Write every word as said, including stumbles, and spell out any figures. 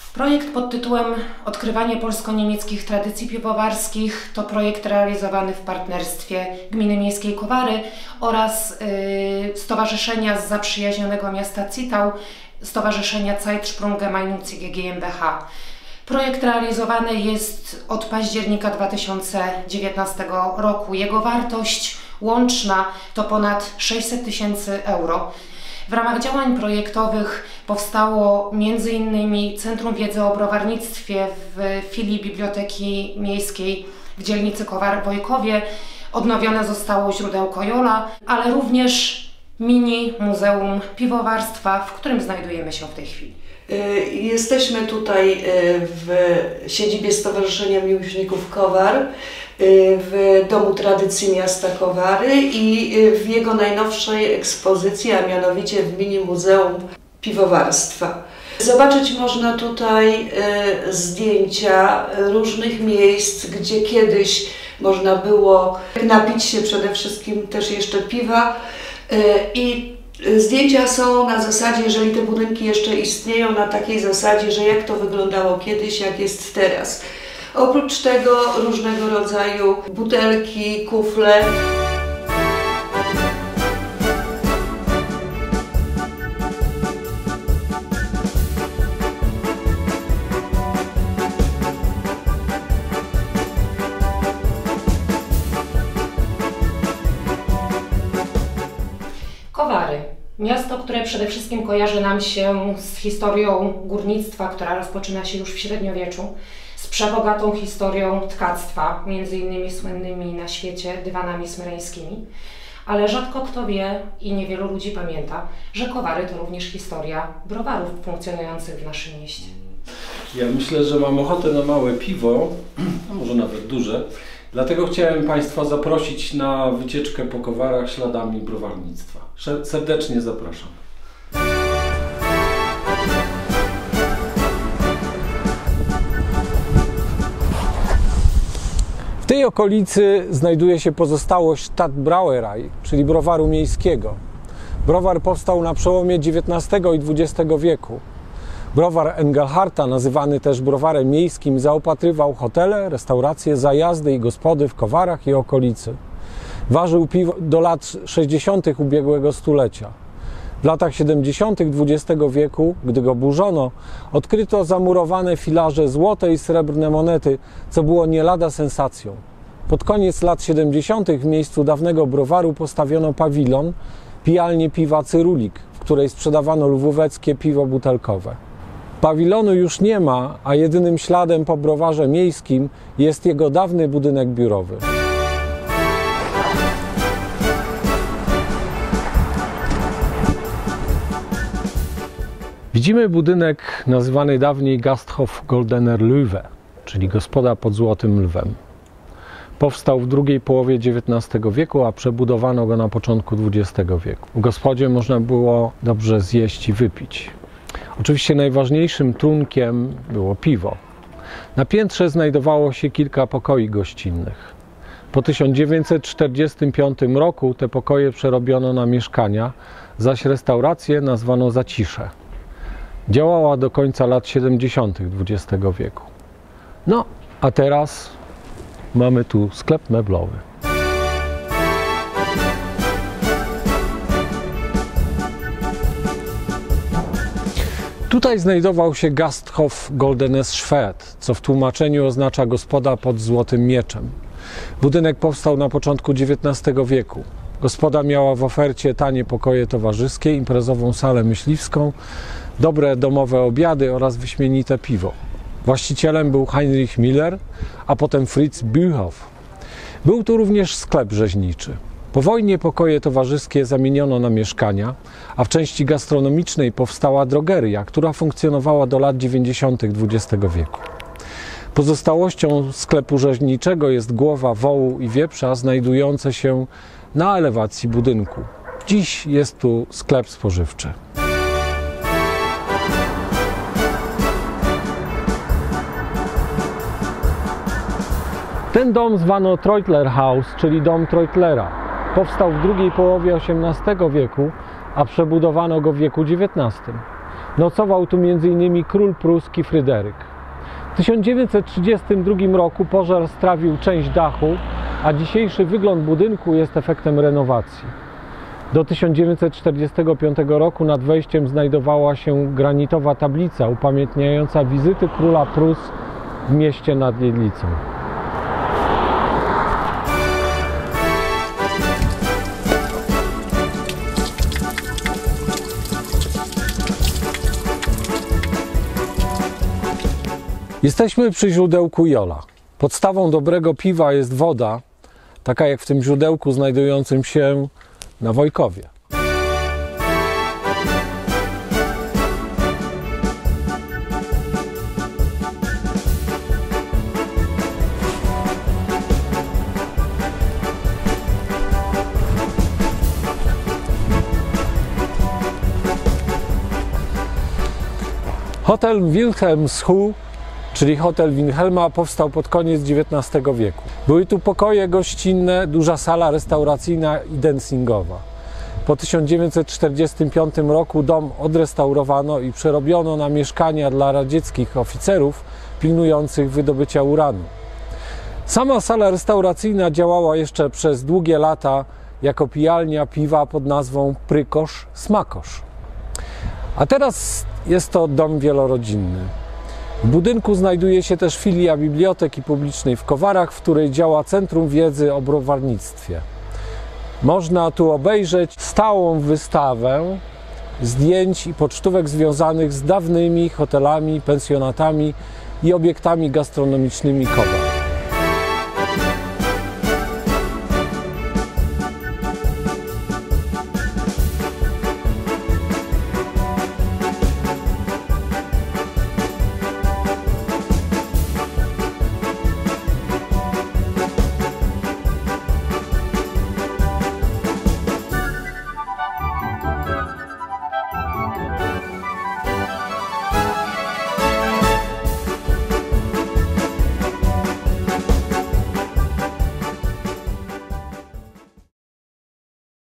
Projekt pod tytułem Odkrywanie polsko-niemieckich tradycji piwowarskich to projekt realizowany w partnerstwie Gminy Miejskiej Kowary oraz yy, Stowarzyszenia z zaprzyjaźnionego miasta Zittau, Stowarzyszenia Zeitsprung Gemeinnützige GmbH. Projekt realizowany jest od października dwa tysiące dziewiętnastego roku. Jego wartość łączna to ponad sześćset tysięcy euro. W ramach działań projektowych powstało między innymi Centrum Wiedzy o Browarnictwie w filii Biblioteki Miejskiej w dzielnicy Kowar-Wojkowie. Odnowione zostało źródełko Jola, ale również mini Muzeum Piwowarstwa, w którym znajdujemy się w tej chwili. Jesteśmy tutaj w siedzibie Stowarzyszenia Miłośników Kowar, w Domu Tradycji Miasta Kowary i w jego najnowszej ekspozycji, a mianowicie w mini Muzeum Piwowarstwa. Zobaczyć można tutaj zdjęcia różnych miejsc, gdzie kiedyś można było napić się przede wszystkim też jeszcze piwa i zdjęcia są na zasadzie, jeżeli te budynki jeszcze istnieją, na takiej zasadzie, że jak to wyglądało kiedyś, jak jest teraz. Oprócz tego różnego rodzaju butelki, kufle. Kowary. Miasto, które przede wszystkim kojarzy nam się z historią górnictwa, która rozpoczyna się już w średniowieczu, z przebogatą historią tkactwa, między innymi słynnymi na świecie dywanami smereńskimi. Ale rzadko kto wie i niewielu ludzi pamięta, że Kowary to również historia browarów funkcjonujących w naszym mieście. Ja myślę, że mam ochotę na małe piwo, a może nawet duże. Dlatego chciałem Państwa zaprosić na wycieczkę po Kowarach śladami browarnictwa. Serdecznie zapraszam. W tej okolicy znajduje się pozostałość Stadtbrauerei, czyli browaru miejskiego. Browar powstał na przełomie dziewiętnastego i dwudziestego wieku. Browar Engelharta, nazywany też browarem miejskim, zaopatrywał hotele, restauracje, zajazdy i gospody w Kowarach i okolicy. Ważył piwo do lat sześćdziesiątych ubiegłego stulecia. W latach siedemdziesiątych dwudziestego wieku, gdy go burzono, odkryto zamurowane filarze złote i srebrne monety, co było nie lada sensacją. Pod koniec lat siedemdziesiątych w miejscu dawnego browaru postawiono pawilon, pijalnię piwa Cyrulik, w której sprzedawano lwóweckie piwo butelkowe. Pawilonu już nie ma, a jedynym śladem po browarze miejskim jest jego dawny budynek biurowy. Widzimy budynek nazywany dawniej Gasthof Goldener Löwe, czyli gospoda pod Złotym Lwem. Powstał w drugiej połowie dziewiętnastego wieku, a przebudowano go na początku dwudziestego wieku. W gospodzie można było dobrze zjeść i wypić. Oczywiście najważniejszym trunkiem było piwo. Na piętrze znajdowało się kilka pokoi gościnnych. Po tysiąc dziewięćset czterdziestym piątym roku te pokoje przerobiono na mieszkania, zaś restaurację nazwano Zacisze. Działała do końca lat siedemdziesiątych dwudziestego wieku. No, a teraz mamy tu sklep meblowy. Tutaj znajdował się Gasthof Goldenes Schwert, co w tłumaczeniu oznacza gospoda pod złotym mieczem. Budynek powstał na początku dziewiętnastego wieku. Gospoda miała w ofercie tanie pokoje towarzyskie, imprezową salę myśliwską, dobre domowe obiady oraz wyśmienite piwo. Właścicielem był Heinrich Miller, a potem Fritz Bühow. Był tu również sklep rzeźniczy. Po wojnie pokoje towarzyskie zamieniono na mieszkania, a w części gastronomicznej powstała drogeria, która funkcjonowała do lat dziewięćdziesiątych dwudziestego wieku. Pozostałością sklepu rzeźniczego jest głowa wołu i wieprza znajdujące się na elewacji budynku. Dziś jest tu sklep spożywczy. Ten dom zwano Treutlerhaus, czyli dom Treutlera. Powstał w drugiej połowie osiemnastego wieku, a przebudowano go w wieku dziewiętnastym. Nocował tu między innymi król pruski Fryderyk. W tysiąc dziewięćset trzydziestym drugim roku pożar strawił część dachu, a dzisiejszy wygląd budynku jest efektem renowacji. Do tysiąc dziewięćset czterdziestego piątego roku nad wejściem znajdowała się granitowa tablica upamiętniająca wizyty króla Prus w mieście nad Jedlicą. Jesteśmy przy źródełku Jola. Podstawą dobrego piwa jest woda, taka jak w tym źródełku znajdującym się na Wojkowie. Hotel Wilhelmshohe, czyli hotel Wilhelma, powstał pod koniec dziewiętnastego wieku. Były tu pokoje gościnne, duża sala restauracyjna i dancingowa. Po tysiąc dziewięćset czterdziestym piątym roku dom odrestaurowano i przerobiono na mieszkania dla radzieckich oficerów pilnujących wydobycia uranu. Sama sala restauracyjna działała jeszcze przez długie lata jako pijalnia piwa pod nazwą Prykosz Smakosz. A teraz jest to dom wielorodzinny. W budynku znajduje się też filia Biblioteki Publicznej w Kowarach, w której działa Centrum Wiedzy o Browarnictwie. Można tu obejrzeć stałą wystawę zdjęć i pocztówek związanych z dawnymi hotelami, pensjonatami i obiektami gastronomicznymi Kowar.